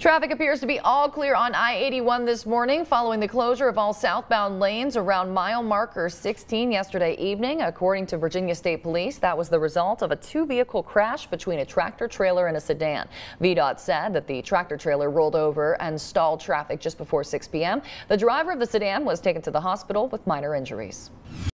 Traffic appears to be all clear on I-81 this morning following the closure of all southbound lanes around mile marker 16 yesterday evening. According to Virginia State Police, that was the result of a two-vehicle crash between a tractor trailer and a sedan. VDOT said that the tractor trailer rolled over and stalled traffic just before 6 p.m. The driver of the sedan was taken to the hospital with minor injuries.